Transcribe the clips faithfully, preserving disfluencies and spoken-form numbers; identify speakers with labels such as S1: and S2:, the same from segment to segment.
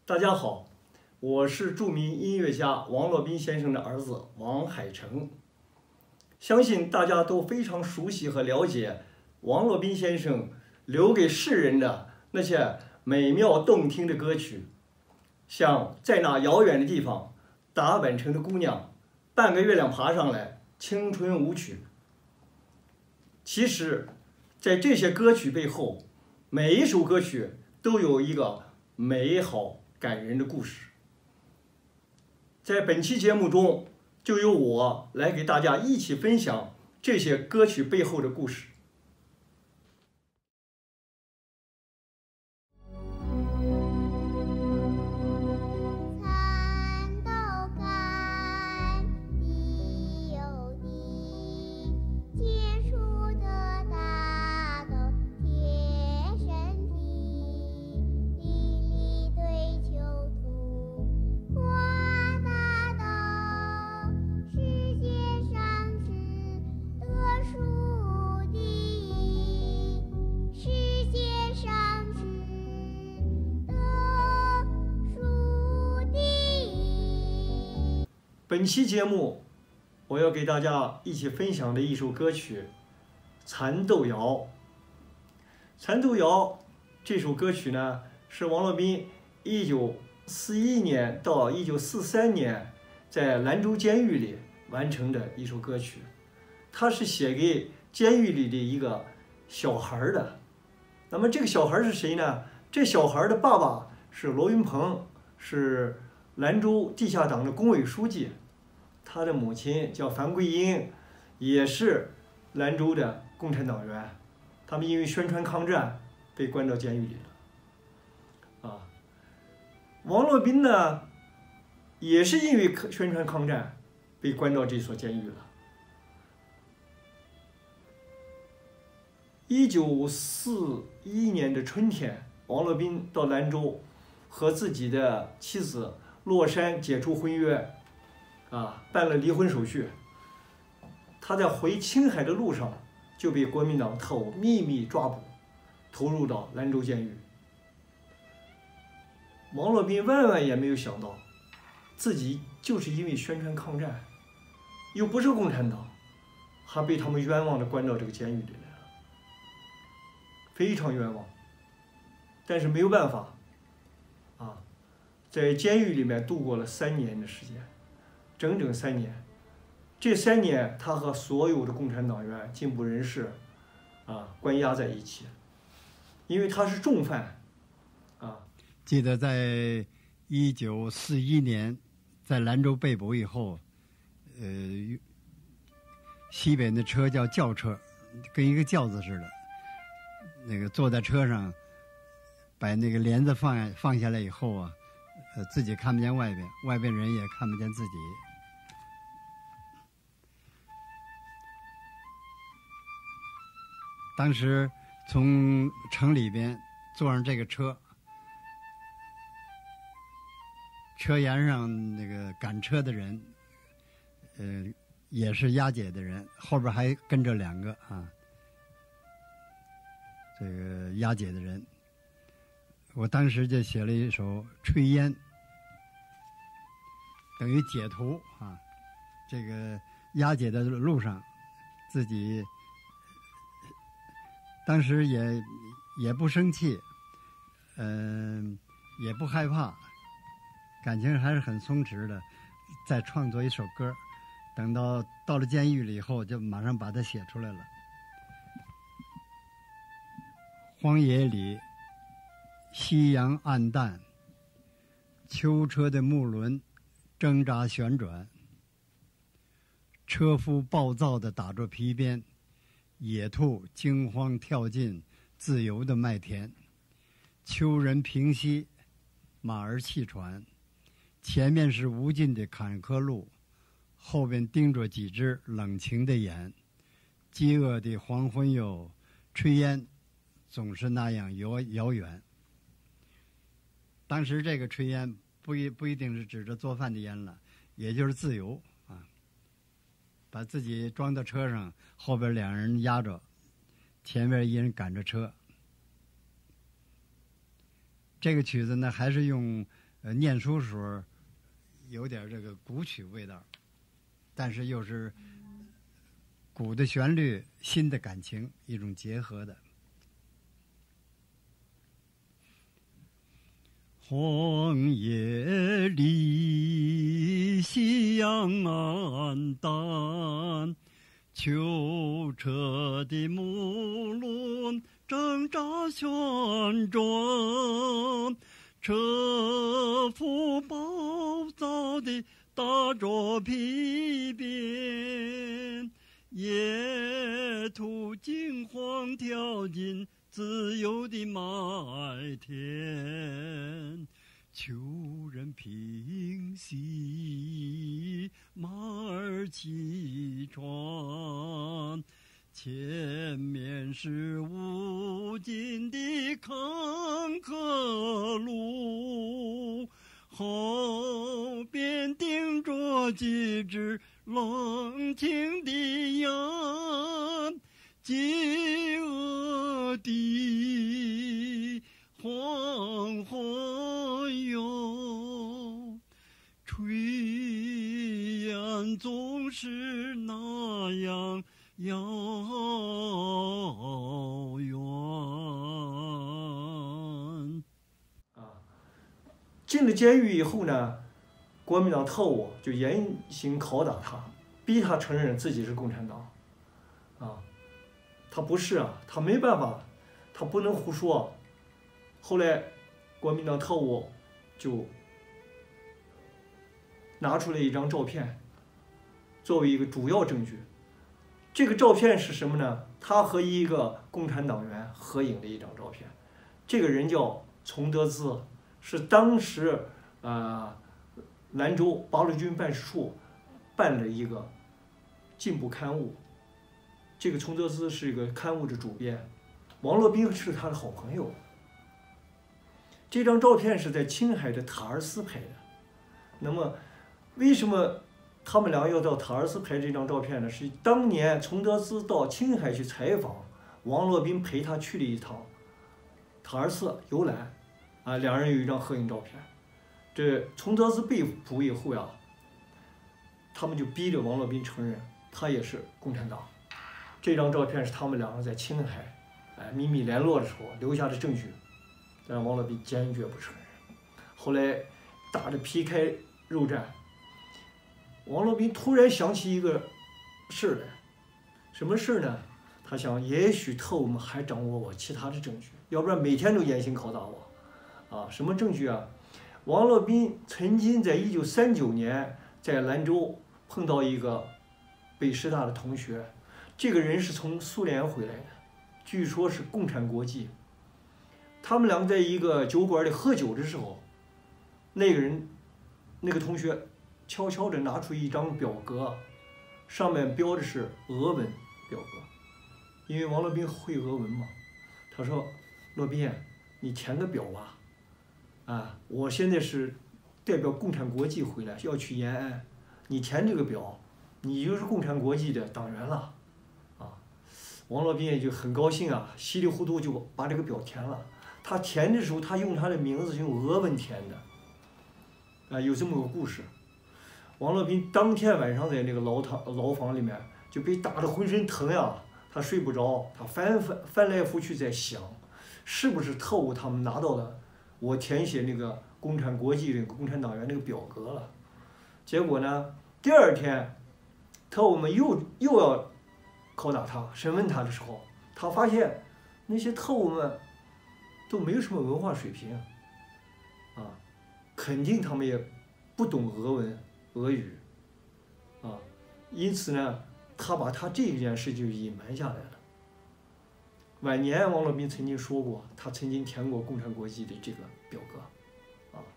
S1: 大家好，我是著名音乐家王洛宾先生的儿子王海成。相信大家都非常熟悉和了解王洛宾先生留给世人的那些美妙动听的歌曲，像在那遥远的地方、达坂城的姑娘、半个月亮爬上来、青春舞曲。其实，在这些歌曲背后，每一首歌曲都有一个美好感人的故事。在本期节目中，就由我来给大家一起分享这些歌曲背后的故事。本期节目，我要给大家一起分享的一首歌曲《蚕豆谣》。《蚕豆谣》这首歌曲呢，是王洛宾一九四一年到一九四三年在兰州监狱里完成的一首歌曲。它是写给监狱里的一个小孩的。那么这个小孩是谁呢？这小孩的爸爸是罗云鹏，是兰州地下党的工委书记。他的母亲叫樊桂英，也是兰州的共产党员。他们因为宣传抗战被关到监狱里了。啊，王洛宾呢，也是因为宣传抗战被关到这所监狱了。一九四一年的春天，王洛宾到兰州，和自己的妻子洛珊解除婚约。啊，办了离婚手续。他在回青海的路上就被国民党特务秘密抓捕，投入到兰州监狱。王洛宾万万也没有想到，自己就是因为宣传抗战，又不是共产党，还被他们冤枉的关到这个监狱里来了，非常冤枉。但是没有办法，啊，在监狱里面度过了三年的时间。整整三年，这三年他和所有的共产党员、进步人士，啊，关押在一起，因为他是重犯，啊。
S2: 记得在一九四一年，在兰州被捕以后，呃，西北那车叫轿车，跟一个轿子似的，那个坐在车上，把那个帘子放放下来以后啊，呃，自己看不见外边，外边人也看不见自己。当时从城里边坐上这个车，车沿上那个赶车的人，呃，也是押解的人，后边还跟着两个啊，这个押解的人。我当时就写了一首《炊烟》，等于解图啊。这个押解的路上，自己当时也也不生气，嗯、呃，也不害怕，感情还是很松弛的。再创作一首歌，等到到了监狱里以后，就马上把它写出来了。荒野里，夕阳暗淡，囚车的木轮挣扎旋转，车夫暴躁地打着皮鞭，野兔惊慌跳进自由的麦田，秋人平息，马儿气喘，前面是无尽的坎坷路，后边盯着几只冷情的眼，饥饿的黄昏哟，炊烟总是那样遥遥远。当时这个炊烟不一不一定是指着做饭的烟了，也就是自由啊。把自己装到车上，后边两人压着，前面一人赶着车。这个曲子呢，还是用呃，念书时候有点这个古曲味道，但是又是古的旋律、新的感情一种结合的。荒野里夕阳暗淡，囚车的木轮挣扎旋转，车夫暴躁地打着皮鞭，野兔惊慌跳进自由的麦田，求人平息，马儿齐喘，前面是无尽的坎坷路，后边顶着几只冷清的眼，饥饿的黄昏哟，炊烟总是那样遥远。
S1: 啊，进了监狱以后呢，国民党特务就严刑拷打他，逼他承认自己是共产党。啊，他不是啊，他没办法，他不能胡说。后来，国民党特务就拿出了一张照片，作为一个主要证据。这个照片是什么呢？他和一个共产党员合影的一张照片。这个人叫崇德滋，是当时呃兰州八路军办事处办的一个进步刊物。这个崇德滋是一个刊物的主编，王洛宾是他的好朋友。这张照片是在青海的塔尔斯拍的。那么，为什么他们俩要到塔尔斯拍这张照片呢？是当年崇德滋到青海去采访，王洛宾陪他去了一趟塔尔斯游览，啊，两人有一张合影照片。这崇德滋被捕以后呀，他们就逼着王洛宾承认他也是共产党。这张照片是他们两个在青海，哎，秘密联络的时候留下的证据。但是王洛宾坚决不承认。后来打得皮开肉绽，王洛宾突然想起一个事儿来，什么事儿呢？他想，也许特务们还掌握我其他的证据，要不然每天都严刑拷打我。啊，什么证据啊？王洛宾曾经在一九三九年在兰州碰到一个北师大的同学，这个人是从苏联回来的，据说是共产国际。他们两个在一个酒馆里喝酒的时候，那个人，那个同学悄悄地拿出一张表格，上面标的是俄文表格，因为王洛宾会俄文嘛。他说：“洛宾，你填个表吧，啊，我现在是代表共产国际回来，要去延安，你填这个表，你就是共产国际的党员了。”啊，王洛宾也就很高兴啊，稀里糊涂就把这个表填了。他填的时候，他用他的名字用俄文填的，啊，有这么个故事。王洛宾当天晚上在那个牢堂牢房里面就被打得浑身疼呀，他睡不着，他翻翻翻来覆去在想，是不是特务他们拿到了我填写那个共产国际那个共产党员那个表格了。结果呢，第二天，特务们又又要拷打他、审问他的时候，他发现那些特务们都没有什么文化水平，啊，肯定他们也不懂俄文、俄语，啊，因此呢，他把他这件事就隐瞒下来了。晚年，王洛宾曾经说过，他曾经填过共产国际的这个表格，啊，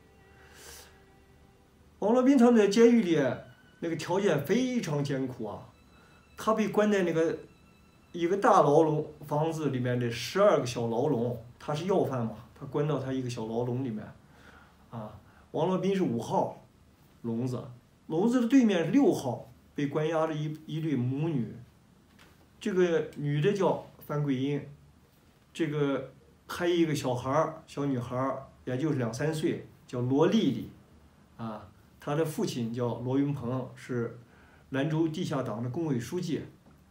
S1: 王洛宾他们在监狱里那个条件非常艰苦啊，他被关在那个一个大牢笼房子里面的十二个小牢笼。他是要犯嘛，他关到他一个小牢笼里面，啊，王洛宾是五号笼子，笼子的对面是六号，被关押着一一对母女，这个女的叫范桂英，这个还有一个小孩儿，小女孩儿，也就是两三岁， 叫罗丽丽，啊，她的父亲叫罗云鹏，是兰州地下党的工委书记。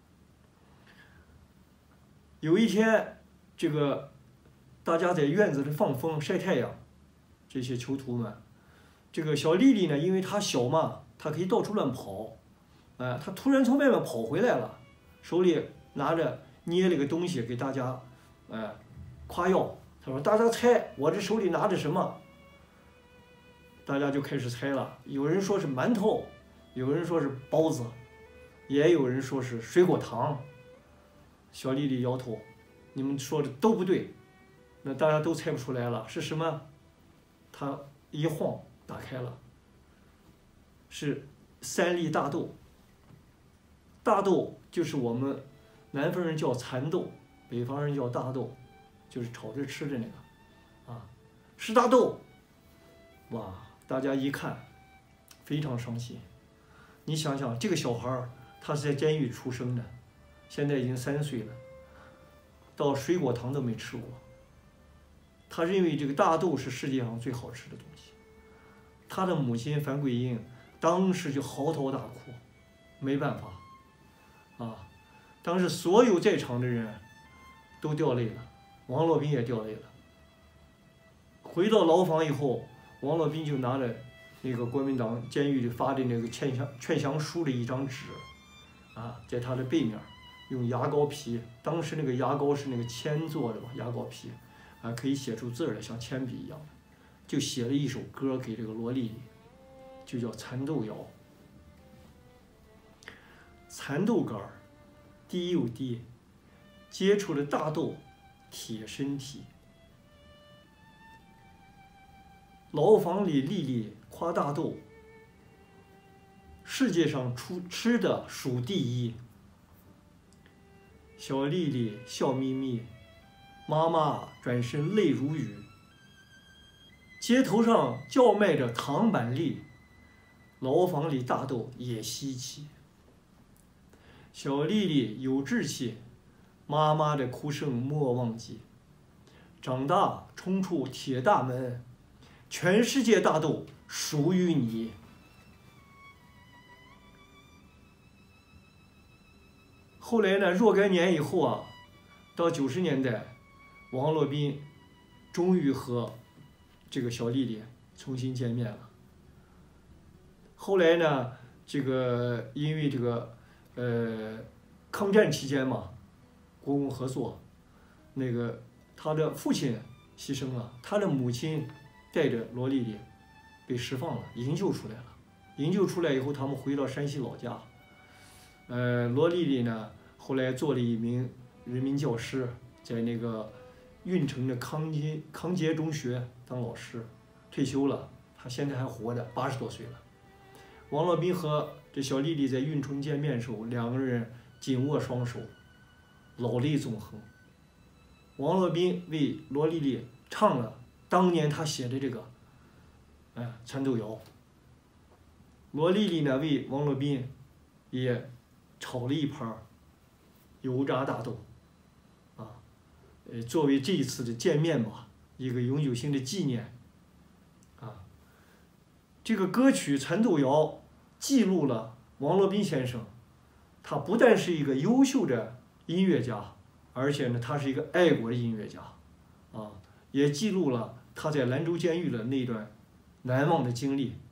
S1: 有一天，这个大家在院子里放风晒太阳，这些囚徒们，这个小丽丽呢，因为她小嘛，她可以到处乱跑，哎，她突然从外面跑回来了，手里拿着捏了个东西给大家，哎，夸耀。她说：“大家猜我这手里拿着什么？”大家就开始猜了，有人说是馒头，有人说是包子，也有人说是水果糖。小丽丽摇头：“你们说的都不对。”那大家都猜不出来了，是什么？她一晃打开了，是三粒大豆。大豆就是我们南方人叫蚕豆，北方人叫大豆，就是炒着吃的那个，啊，是大豆。哇，大家一看，非常伤心。你想想，这个小孩儿他是在监狱出生的，现在已经三岁了，到水果糖都没吃过。他认为这个大豆是世界上最好吃的东西。他的母亲樊桂英当时就嚎啕大哭，没办法，啊，当时所有在场的人都掉泪了，王洛宾也掉泪了。回到牢房以后，王洛宾就拿着那个国民党监狱里发的那个劝降劝降书的一张纸，啊，在他的背面用牙膏皮，当时那个牙膏是那个铅做的吧，牙膏皮，啊，可以写出字来，像铅笔一样的，就写了一首歌给这个罗丽丽，就叫《蚕豆谣》。蚕豆干儿，低又低，接触了大豆，铁身体。牢房里丽丽夸大豆，世界上出吃的数第一。小丽丽笑眯眯，妈妈转身泪如雨。街头上叫卖着糖板栗，牢房里大豆也稀奇。小丽丽有志气，妈妈的哭声莫忘记。长大冲出铁大门，全世界大豆属于你。后来呢，若干年以后啊，到九十年代，王洛宾终于和这个小丽丽重新见面了。后来呢，这个因为这个呃抗战期间嘛，国共合作，那个他的父亲牺牲了，他的母亲带着罗丽丽被释放了，营救出来了。营救出来以后，他们回到山西老家。呃，罗丽丽呢，后来做了一名人民教师，在那个运城的康杰康杰中学当老师，退休了。他现在还活着，八十多岁了。王洛宾和这小丽丽在运城见面的时候，两个人紧握双手，老泪纵横。王洛宾为罗丽丽唱了当年他写的这个，哎，《蚕豆谣》。罗丽丽呢，为王洛宾也炒了一盘油炸大豆，啊，呃，作为这一次的见面吧，一个永久性的纪念。啊，这个歌曲《蚕豆谣》记录了王洛宾先生，他不但是一个优秀的音乐家，而且呢，他是一个爱国的音乐家，啊，也记录了他在兰州监狱的那段难忘的经历。